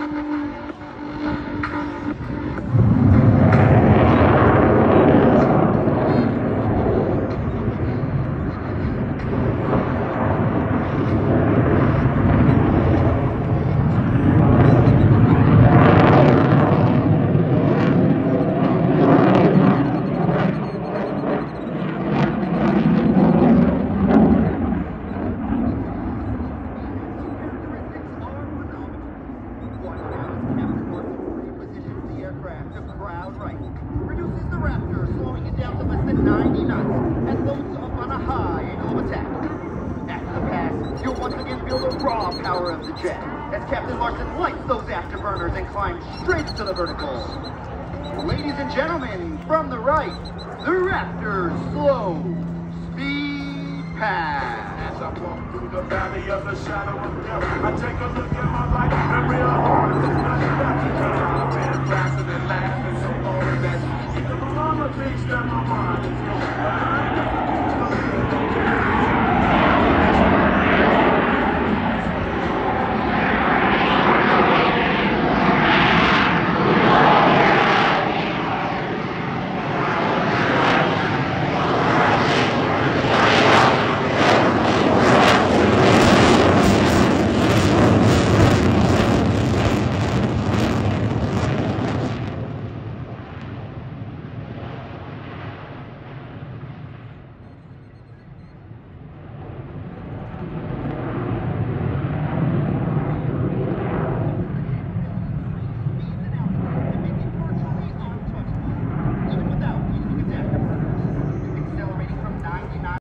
Reduces the Raptor, slowing it down to less than 90 knots, and loads up on a high angle of attack. After the pass, you'll once again feel the raw power of the jet, as Captain Larson lights those afterburners and climbs straight to the vertical. Ladies and gentlemen, from the right, the Raptor's slow speed pass. As I walk through the valley of the shadow of death, I take a look at my life and realize